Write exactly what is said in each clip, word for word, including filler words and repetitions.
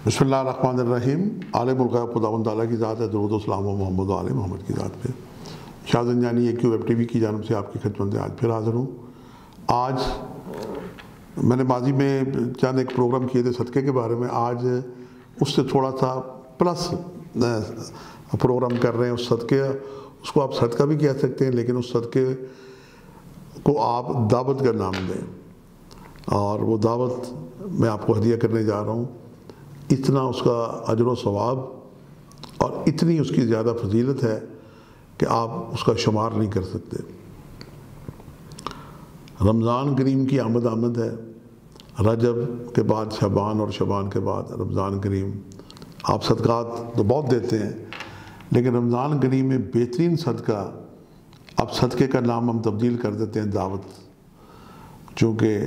بسم اللہ الرحمن الرحیم۔ عالم الغیب خداوند تعالیٰ کی ذات ہے، درود و سلام و محمد و آل محمد کی ذات پہ۔ شاہ زنجانی اے کیو ویب ٹی وی کی جانب سے آپ کی خدمت میں آج پھر حاضر ہوں۔ آج میں نے ماضی میں چند ایک پروگرام کیے تھے صدقے کے بارے میں، آج اس سے تھوڑا سا پلس پروگرام کر رہے ہیں۔ اس صدقے اس کو آپ صدقہ بھی کہہ سکتے ہیں، لیکن اس صدقے کو آپ دعوت کا نام دیں، اور وہ دعوت میں آپ کو ہدیہ کرنے جا رہا ہوں۔ اتنا اس کا اجر و ثواب اور اتنی اس کی زیادہ فضیلت ہے کہ آپ اس کا شمار نہیں کر سکتے۔ رمضان کریم کی آمد آمد ہے، رجب کے بعد شعبان اور شعبان کے بعد رمضان کریم۔ آپ صدقات تو بہت دیتے ہیں، لیکن رمضان کریم میں بہترین صدقہ، اب صدقے کا نام ہم تبدیل کر دیتے ہیں دعوت، چونکہ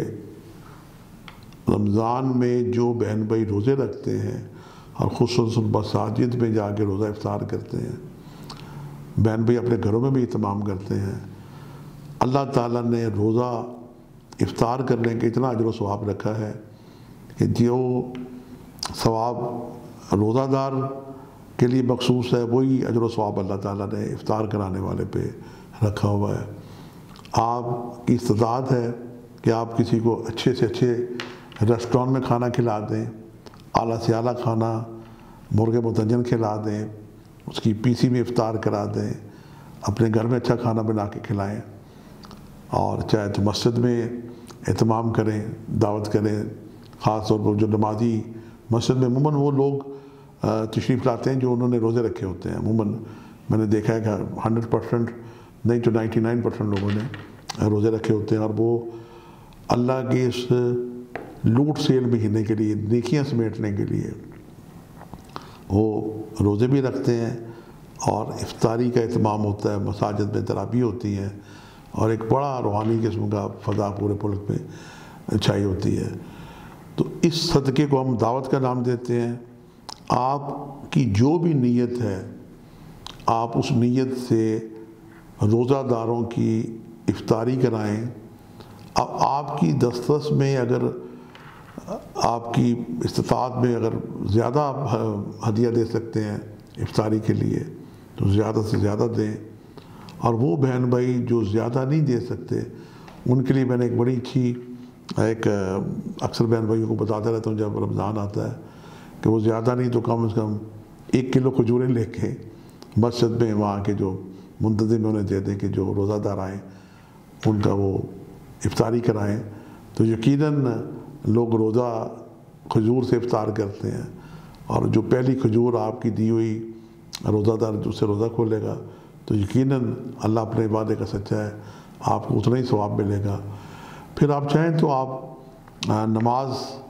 رمضان میں جو بہن بھائی روزے رکھتے ہیں اور خصوصاً مساجد میں جا کے روزہ افطار کرتے ہیں، بہن بھائی اپنے گھروں میں بھی اہتمام کرتے ہیں، اللہ تعالیٰ نے روزہ افطار کرنے کے اتنا اجر و ثواب رکھا ہے کہ جو ثواب روزہ دار کے لیے مخصوص ہے، وہی اجر و ثواب اللہ تعالیٰ نے افطار کرانے والے پہ رکھا ہوا ہے۔ آپ کی استطاعت ہے کہ آپ کسی کو اچھے سے اچھے ریسٹوران میں کھانا کھلا دیں، اعلیٰ سے اعلیٰ کھانا مرغ متنجن کھلا دیں، اس کی پی سی میں افطار کرا دیں، اپنے گھر میں اچھا کھانا بنا کے کھلائیں، اور چاہے تو مسجد میں اہتمام کریں، دعوت کریں۔ خاص طور پر جو نمازی مسجد میں عموماً وہ لوگ تشریف لاتے ہیں جو انہوں نے روزے رکھے ہوتے ہیں۔ عموماً میں نے دیکھا ہے کہ ہنڈریڈ پرسنٹ نہیں تو نائنٹی نائن پرسنٹ لوگوں نے روزے رکھے ہوتے ہیں، اور وہ اللہ کے اس لوٹ سیل مہینے کے لیے، نیکیاں سمیٹنے کے لیے وہ روزے بھی رکھتے ہیں، اور افطاری کا اہتمام ہوتا ہے، مساجد میں تراویح ہوتی ہیں، اور ایک بڑا روحانی قسم کا فضا پورے ملک میں چھائی ہوتی ہے۔ تو اس صدقے کو ہم دعوت کا نام دیتے ہیں۔ آپ کی جو بھی نیت ہے، آپ اس نیت سے روزہ داروں کی افطاری کرائیں۔ اب آپ کی دسترس میں اگر آپ کی استطاعت میں اگر زیادہ آپ ہدیہ دے سکتے ہیں افطاری کے لیے تو زیادہ سے زیادہ دیں، اور وہ بہن بھائی جو زیادہ نہیں دے سکتے ان کے لیے میں نے ایک بڑی اچھی ایک اکثر بہن بھائیوں کو بتاتا رہتا ہوں جب رمضان آتا ہے کہ وہ زیادہ نہیں تو کم از کم ایک کلو کھجوریں لے کے مسجد میں وہاں کے جو منتظم انہیں دے دیں کہ جو روزہ دار آئیں ان کا وہ افطاری کرائیں، تو یقیناً لوگ روزہ کھجور سے افطار کرتے ہیں، اور جو پہلی کھجور آپ کی دی ہوئی روزہ دار جو سے روزہ کھولے گا تو یقیناً اللہ اپنے وعدے کا سچا ہے، آپ کو اتنا ہی ثواب ملے گا۔ پھر آپ چاہیں تو آپ نماز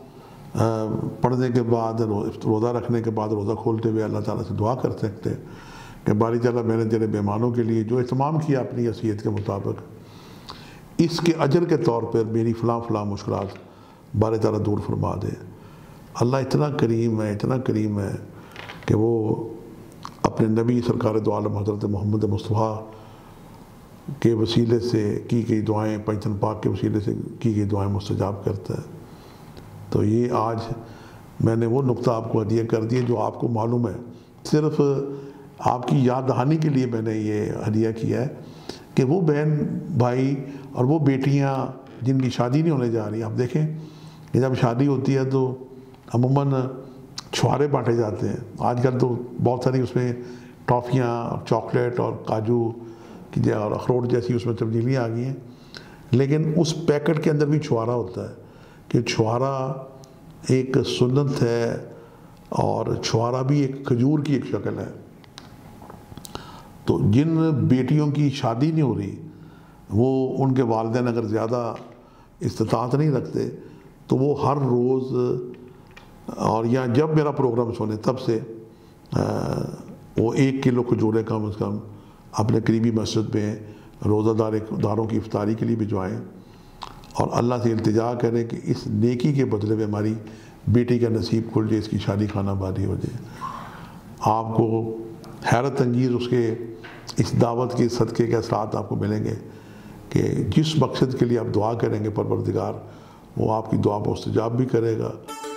پڑھنے کے بعد، روزہ رکھنے کے بعد روزہ کھولتے ہوئے اللہ تعالیٰ سے دعا کر سکتے ہیں کہ باری تعالیٰ میں نے تیرے مہمانوں کے لیے جو اہتمام کیا اپنی حیثیت کے مطابق، اس کے اجر کے طور پر میری فلاں فلاں مشکلات باری تعالیٰ دور فرما دے۔ اللہ اتنا کریم ہے، اتنا کریم ہے کہ وہ اپنے نبی سرکار دو عالم حضرت محمد مصطفیٰ کے وسیلے سے کی گئی دعائیں، پنجتن پاک کے وسیلے سے کی گئی دعائیں مستجاب کرتا ہے۔ تو یہ آج میں نے وہ نقطہ آپ کو ہدیہ کر دیا جو آپ کو معلوم ہے، صرف آپ کی یاد دہانی کے لیے میں نے یہ ہدیہ کیا ہے کہ وہ بہن بھائی اور وہ بیٹیاں جن کی شادی نہیں ہونے جا رہی، آپ دیکھیں کہ جب شادی ہوتی ہے تو عموماً چھوارے بانٹے جاتے ہیں۔ آج کل تو بہت ساری اس میں ٹافیاں اور چاکلیٹ اور کاجو کی اور اخروٹ جیسی اس میں تبدیلیاں آ گئی ہیں، لیکن اس پیکٹ کے اندر بھی چھوارا ہوتا ہے کہ چھوارا ایک سنت ہے، اور چھوارا بھی ایک کھجور کی ایک شکل ہے۔ تو جن بیٹیوں کی شادی نہیں ہو رہی، وہ ان کے والدین اگر زیادہ استطاعت نہیں رکھتے تو وہ ہر روز اور یا جب میرا پروگرام سنے تب سے وہ ایک کلو کھجوریں کم از کم اپنے قریبی مسجد میں روزہ دار داروں کی افطاری کے لیے بھجوائیں، اور اللہ سے التجا کریں کہ اس نیکی کے بدلے میں ہماری بیٹی کا نصیب کھل جائے، اس کی شادی خانہ بازی ہو جائے۔ آپ کو حیرت انگیز اس کے اس دعوت کے صدقے کے اثرات آپ کو ملیں گے کہ جس مقصد کے لیے آپ دعا کریں گے پروردگار وہ آپ کی دعا کو استجاب بھی کرے گا۔